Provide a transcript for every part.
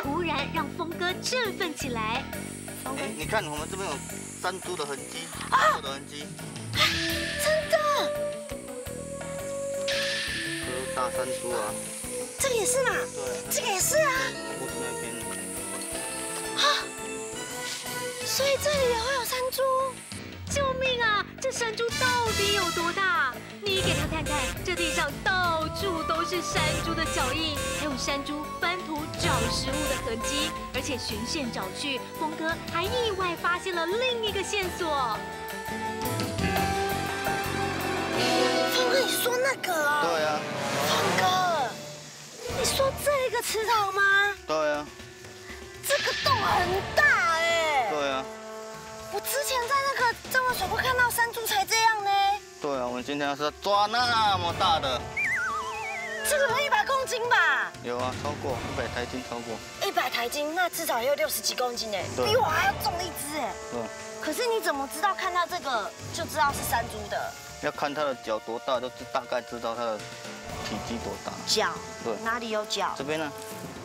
突然让峰哥振奋起来。 你看我们这边有山猪的痕迹，狗的痕迹。 真的？ 这是大山猪啊。 这个也是嘛？ 对。 这个也是啊。 不是那边。 啊！所以这里也会有山猪？ 救命啊！这山猪到底有多大？你给他看看，这地上到处都是山猪的脚印，还有山猪翻土找食物的痕迹。而且循线找去，峰哥还意外发现了另一个线索。 峰哥，你说那个啊？ 对啊。 峰哥，你说这个池塘吗？ 对啊。 这个洞很大哎。 对啊。 我之前在那个政文水库看到山猪才这样呢。 对啊，我们今天是要抓那么大的。 这个有100公斤吧？ 有啊，超过100台斤，超过。 100台斤，那至少也有60几公斤哎，比我还要重一只哎。 对。 可是你怎么知道看到这个就知道是山猪的？ 要看它的脚多大，就大概知道它的体积多大。 脚？ 对。 哪里有脚？ 这边呢？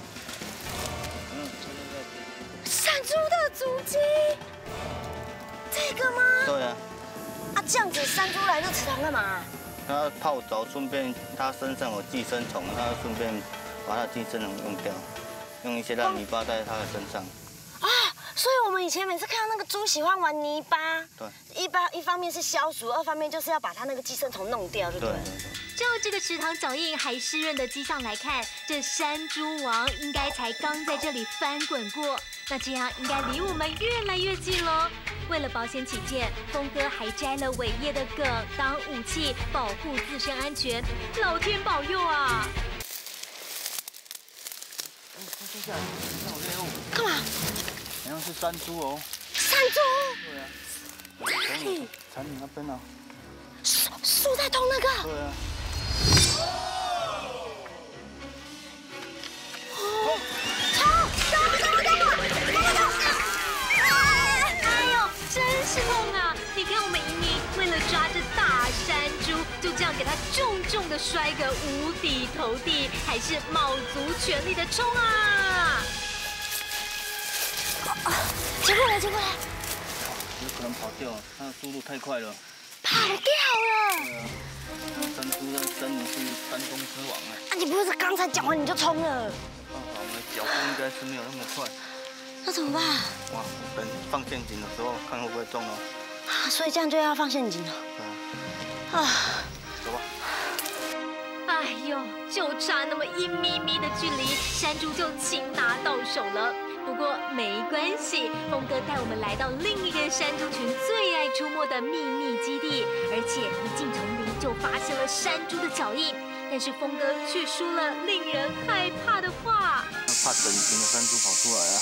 山猪的足迹。这个吗？ 对啊。 啊，这样子山猪来这池塘干嘛？ 它泡澡，顺便它身上有寄生虫，它顺便把它的寄生虫用掉，用一些烂泥巴在它的身上。 啊，所以我们以前每次看到那个猪喜欢玩泥巴， 对， 一方面是消暑，二方面就是要把它那个寄生虫弄掉，对不对？ 就这个池塘脚印还湿润的迹象来看，这山猪王应该才刚在这里翻滚过，那这样应该离我们越来越近喽。为了保险起见，峰哥还摘了伟业的梗当武器，保护自身安全。老天保佑啊！ 干嘛？ 好像是山猪哦。 山猪？ 对啊。 哪里？ 产你那边啊。 树在动那个？ 对啊。 哦， 真是痛啊！你看我们莹莹为了抓这大山猪，就这样给它重重的摔个五体投地，还是卯足全力的冲啊！ 接过来，接过来！ 有可能跑掉，它的速度太快了。 跑掉了！ 对啊，山猪在森林是山中之王哎。 啊，你不是刚才讲完你就冲了？ 没办法，我们的脚步应该是没有那么快。 那怎么办？ 哇，等放陷阱的时候看会不会中哦。 啊，所以这样就要放陷阱了。 对啊。啊，走吧。 哎呦，就差那么1咪咪的距离，山猪就擒拿到手了。不过没关系，峰哥带我们来到另一个山猪群最爱出没的秘密基地，而且一进丛林就发现了山猪的脚印。但是峰哥却说了令人害怕的话。 怕整群的山猪跑出来啊！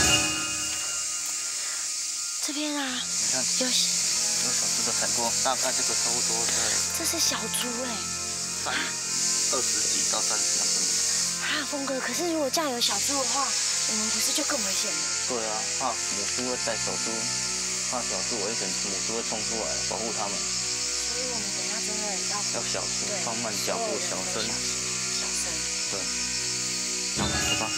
这边啊， 你看有小只的踩过，大概这个差不多在。 这是小猪哎 20几到30那分。 啊，峰哥，可是如果这样有小猪的话，我们不是就更危险了？ 对啊，怕母猪会带小猪，怕小猪危险，母猪会冲出来保护它们。 所以我们等一下真的要小心，放慢脚步，小声。 小声。 对。好，走吧。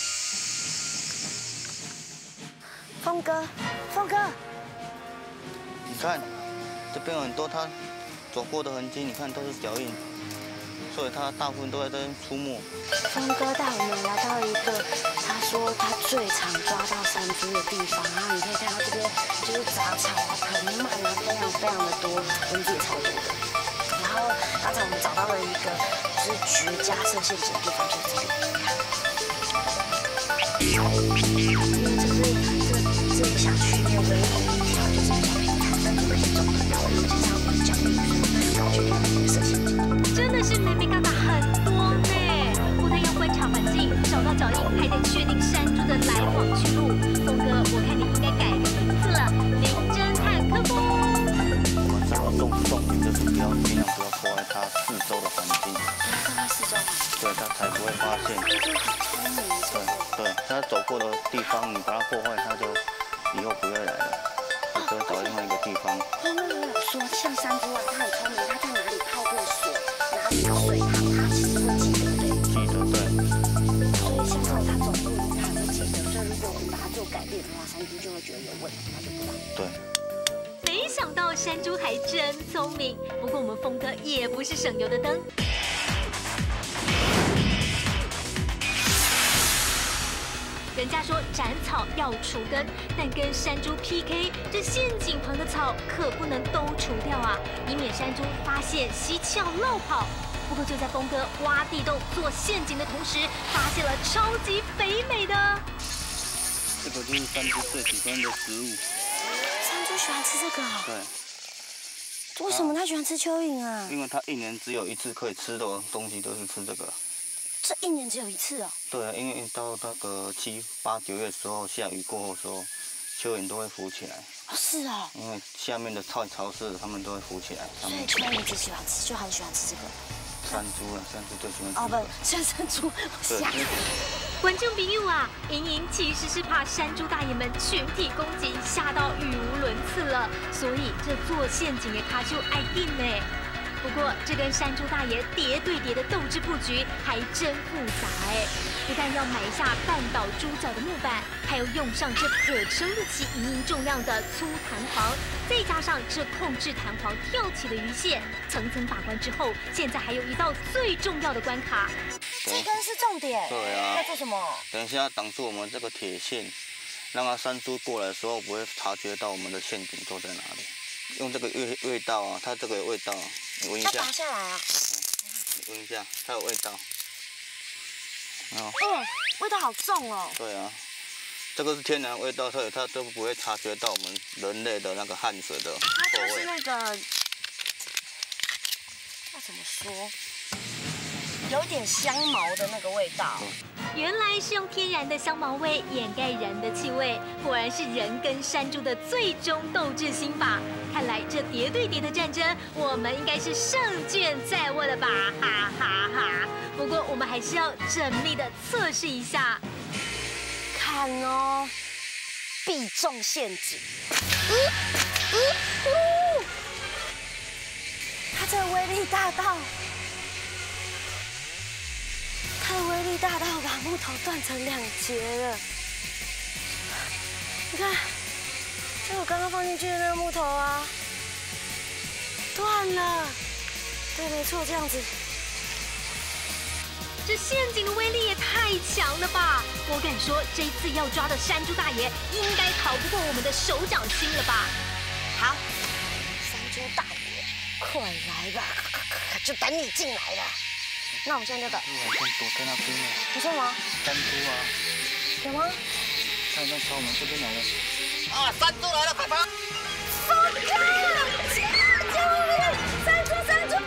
峰哥，峰哥， 你看，这边有很多它走过的痕迹，你看都是脚印，所以它大部分都在这边出没。 峰哥带我们来到一个他说他最常抓到山猪的地方，然后你可以看到这边就是杂草啊、藤蔓啊，非常的多，蚊子也超多的。然后刚才我们找到了一个就是绝佳设陷阱的地方，就是这里。这个小区里面唯一一条就是比较平坦，但是可以走的，然后而且上面脚印，然后决定来设陷阱。真的是妹妹嘎嘎很多呢，不但要观察环境，找到脚印，还得确定山猪的来往去路。峰哥，我看你应该改个名字了，名侦探科夫。 我们找到重点就是尽量不要破坏它四周的环境。 破坏四周环境。对， 它才不会发现。 很聪明。 对，它走过的地方，你把它破坏，它就以后不会来了，它就会找另外一个地方。 因为我有说，像山猪啊，它很聪明，它在哪里泡过水，哪里有水塘，它其实会记得，对。 记得，对。 所以像这种它走路，它会变的话，山猪就会觉得有问题，它就不来。 对。 没想到山猪还真聪明，不过我们峰哥也不是省油的灯。人家说斩草要除根，但跟山猪 PK， 这陷阱旁的草可不能都除掉啊，以免山猪发现蹊跷落跑。不过就在峰哥挖地洞做陷阱的同时，发现了超级肥美的。 这个就是山猪最喜欢的食物。 山猪喜欢吃这个啊？ 对。 为什么它喜欢吃蚯蚓啊？ 因为它一年只有一次可以吃的东西，都是吃这个。 这一年只有一次哦。 对啊，因为到那个7、8、9月的时候，下雨过后的时候，蚯蚓都会浮起来。 哦，是哦。 因为下面的太潮湿了，它们都会浮起来。 所以蚯蚓只喜欢吃，就很喜欢吃这个。 山猪啊，山猪最喜欢吃。 哦，不，是山猪，我吓死。 观众朋友啊，莹莹其实是怕山猪大爷们群体攻击，吓到语无伦次了，所以这做陷阱的卡就爱定呢。不过这跟山猪大爷叠对叠的斗智布局还真复杂哎，不但要埋下绊倒猪脚的木板，还要用上这可撑得起一定重量的粗弹簧，再加上这控制弹簧跳起的鱼线，层层把关之后，现在还有一道最重要的关卡。 这根是重点。 对啊。 要做什么？ 等一下挡住我们这个铁线，让它山猪过来的时候不会察觉到我们的陷阱坐在哪里。用这个味道啊，它这个有味道，你闻一下。 要拔下来啊！ 你闻一下，它有味道。 味道好重哦。 对啊，这个是天然味道，所以它都不会察觉到我们人类的那个汗水的臭味。 它是那个要怎么说？有点香茅的那个味道。 原来是用天然的香茅味掩盖人的气味，果然是人跟山猪的最终斗智心法。看来这叠对叠的战争，我们应该是胜券在握了吧，哈哈哈！不过我们还是要缜密的测试一下。 看哦，必中陷阱。它这个威力大到。它的威力大到把木头断成2截了，你看，就我刚刚放进去的那个木头啊，断了。对，没错，这样子。 这陷阱的威力也太强了吧！我敢说，这一次要抓的山猪大爷应该逃不过我们的手掌心了吧？ 好，山猪大爷，快来吧，就等你进来了。那我们现在就等。 晚上躲在那边了。 你说什么？ 山猪啊。 有吗？ 他已经朝我们这边来了。啊，山猪来了，快跑！ 峰哥，救命！山猪，山猪！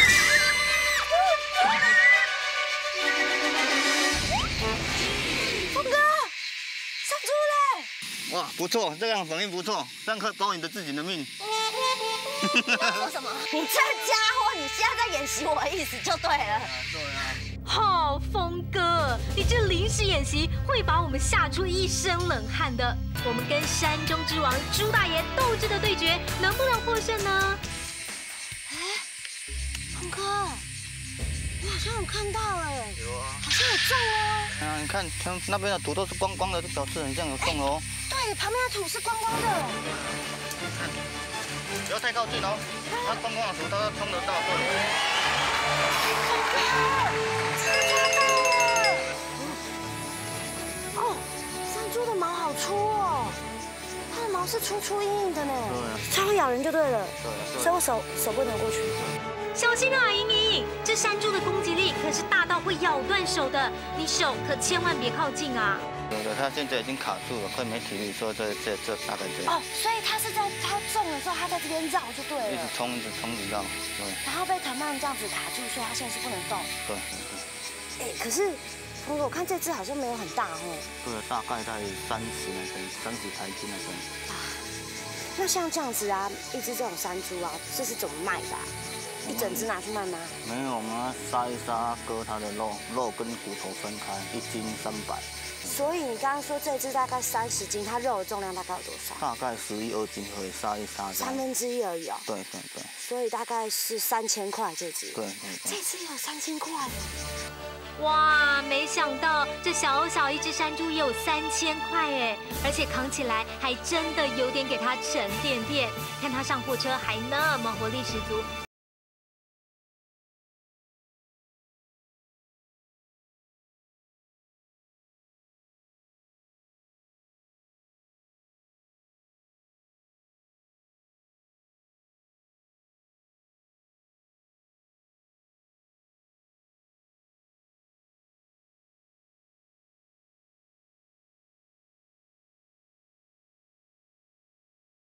峰哥，山猪嘞！ 哇，不错，这样反应不错，这样可以保你的自己的命。 要说什么？你这家伙，你现在在演习我的意思就对了。 对啊。 好，峰哥，你这临时演习会把我们吓出一身冷汗的。我们跟山中之王猪大爷斗智的对决，能不能获胜呢？ 哎，峰哥，我好像有看到哎。 有啊。 好像有中哦。 啊，你看，它那边的土都是光光的，就表示很像有中哦。 对，旁边的土是光光的。 不要太靠近哦，它光光的土它冲得到。 哦，山猪的毛好粗哦，它的毛是粗粗硬硬的呢，它会咬人就对了。对，所以我手不能过去。 小心啊，莹莹，这山猪的攻击力可是大到会咬断手的，你手可千万别靠近啊。 有的，它现在已经卡住了，快没体力，所以这大概这样。 哦，所以它是在它中的时候，它在这边绕就对了。 一直冲，一直绕，对。 然后被藤蔓这样子卡住，所以它现在是不能动。 对。 哎，可是峰哥，我看这只好像没有很大哦。 对，大概在30台斤那种。 那像这样子啊，一只这种山猪啊，这是怎么卖的啊？一整只拿去卖吗？ 没有，我们要杀一杀，割它的肉跟骨头分开，1斤300。 所以你刚刚说这只大概30斤，它肉的重量大概有多少？ 大概11、2斤可以杀一杀。 1/3而已哦。 对。 所以大概是3000块这只。 对。 这只有3000块。 哇，没想到这小小一只山猪也有3000块哎，而且扛起来还真的有点给它沉甸甸。看它上货车还那么活力十足，